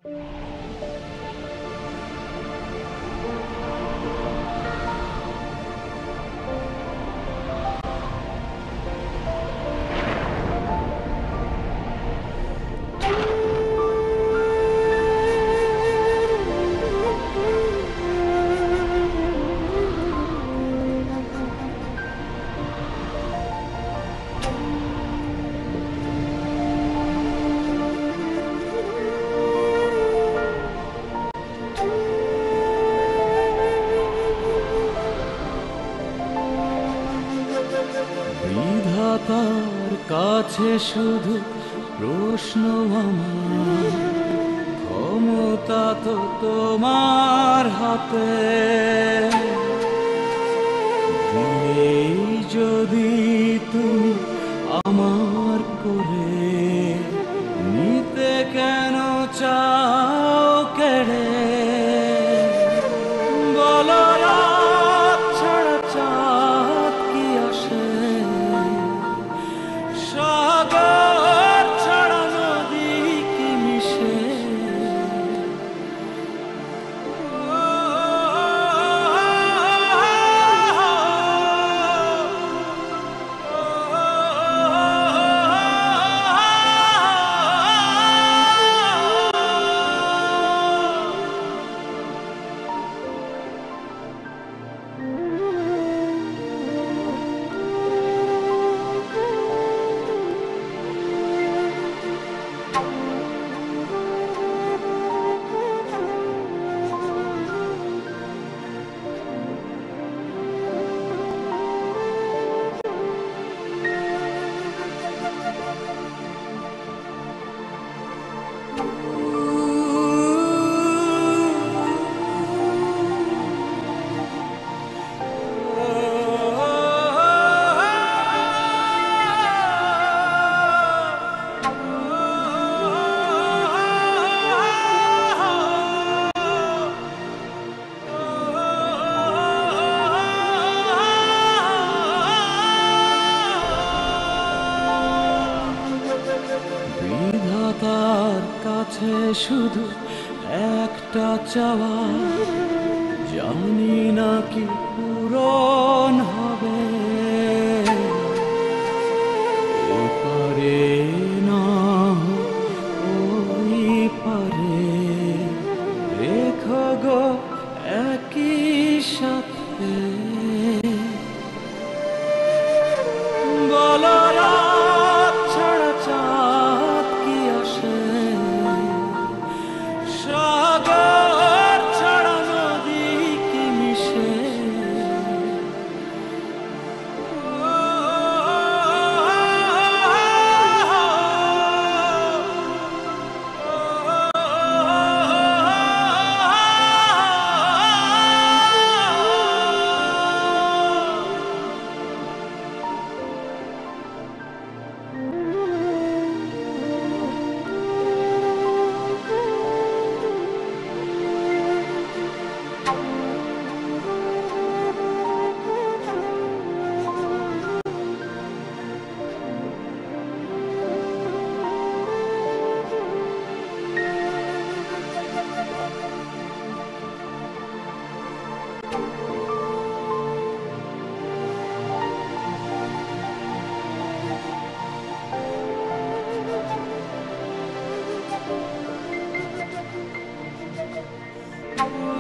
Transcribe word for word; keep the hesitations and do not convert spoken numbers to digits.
বিধাতার কাছে শুধু প্রশ্ন আমার, ক্ষমতা তো তোমার হাতে। দিলেই যদি তুমি আমার করে, নিতে কেন চাও কেড়ে? বলো রাত ছাড়া চাঁদ কি আসে? সাগর ছাড়া নদী কি মিশে? বিধাতার কাছে শুধু একটা চাওয়া, জানি না কি পূরণ হবে। এপারে না ওই পারে, রেখো গো একই সাথে। বলো রাত ছাড়া চাঁদ কি আসে? সাগর ছাড়া নদী কি মিশে? Oh